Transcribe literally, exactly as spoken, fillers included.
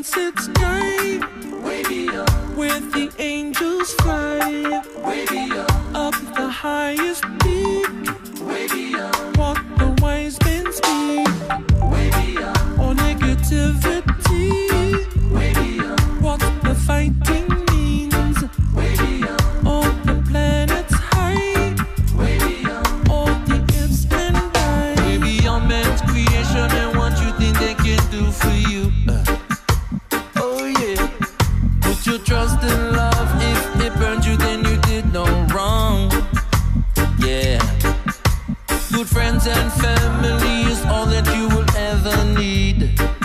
sunset sky, way beyond, where the angels fly, way beyond, up the highest peak, way beyond, what the wise men speak, way beyond, all negativity, way beyond, what the fighting means, way beyond, all the planets high, way beyond, all the ifs and I, way beyond man's creation and what you think they can do for you. Uh. Oh yeah, put your trust in love. If it burned you, then you did no wrong. Yeah, good friends and family is all that you will ever need.